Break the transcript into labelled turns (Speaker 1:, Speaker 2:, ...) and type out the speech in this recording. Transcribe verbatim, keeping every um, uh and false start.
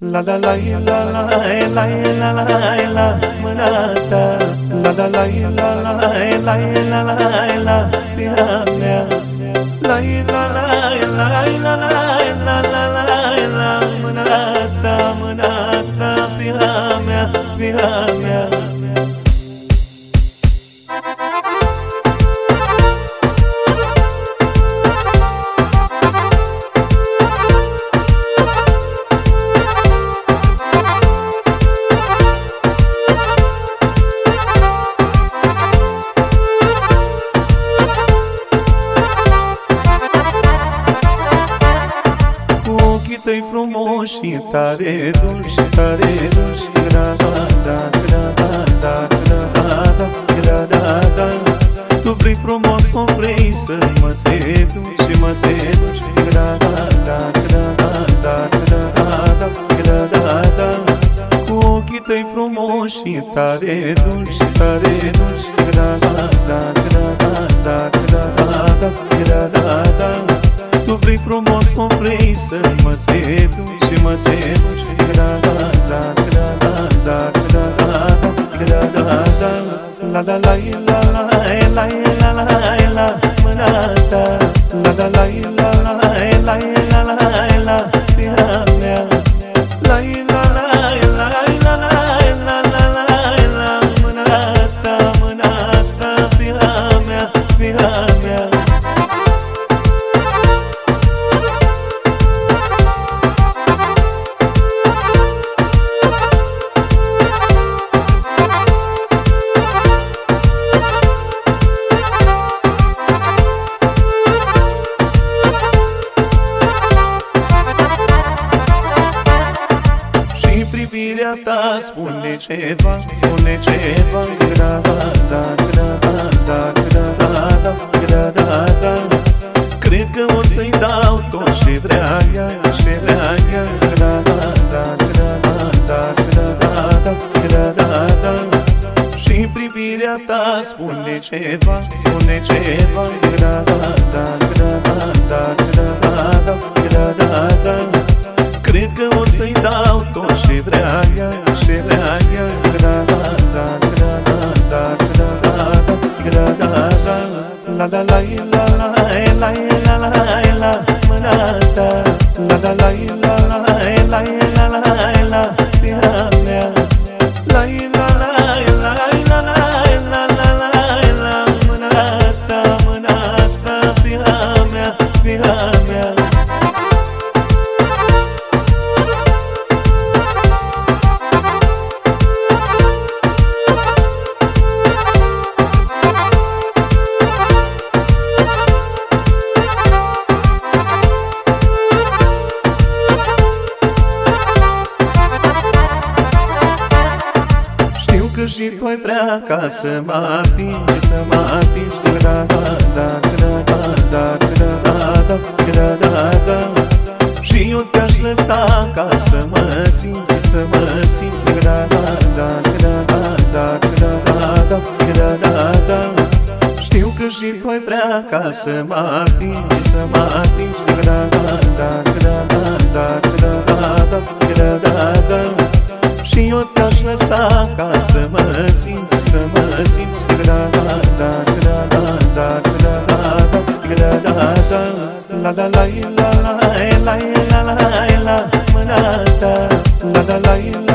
Speaker 1: La la la la la la la la la mâna ta. La la la la la la la la la piha mea. La la la la la la la la la mâna ta, mâna ta piha mea, piha mea. Tăi frumoși și tare dulci, tare dulci, gra-da-da, gra-da-da, gra-da-da, gra-da-da. Tu vrei frumos, o vrei să mă seduci și mă seduci, gra-da-da, gra-da-da, gra-da-da, gra-da-da. Cu ochii tăi frumoși și tare dulci, tare dulci, gra-da-da, gra-da-da, gra-da-da, gra-da-da. Tu vrei frumos, o vrei să mă seduci și mă seduci, gra-da-da, gra-da-da, gra-da-da, gra-da-da. La la la la la la la la la mâna ta. La la la la la la la la la piha mea. La la la la la la la la la mâna ta, mâna ta piha mea, piha mea. Privirea ta spune ceva, spune ceva, gra-da-da, gra-da-da, gra-da-da, gra-da-da. Cred că o să-i dau tot ce vrea ea, ce vrea ea, gra-da-da, gra-da-da, gra-da-da, gra-da-da. Și privirea ta spune ceva, spune ceva, gra-da-da, gra-da-da, gra-da-da, gra-da-da. Cred că o să-i dau tot ce vrea ea, ce vrea ea, gra-da-da, gra-da-da, gra-da-da, gra-da-da. La la la la la la la la la mâna ta. La la la la la la la la la piha mea. La la la la la la la la la mâna ta, mâna ta piha mea, piha mea. Și tu ai vrea ca să mă atingi, să mă atingi, gra-da-da, gra-da-da, gra-da-da, gra-da-da. Și eu te-aș lăsa ca să mă simți, să mă simți, gra-da-da, gra-da-da, gra-da-da, gra-da-da. Știu că și tu ai vrea ca să mă atingi, să mă atingi, gra-da-da, gra-da-da, gra-da-da, gra-da-da. Și eu te-aș lăsa ca să mă simți, să mă simți, gra-da-da, gra-da-da, gra-da-da, gra-da-da. La la la la la la la la la mâna ta. La la la la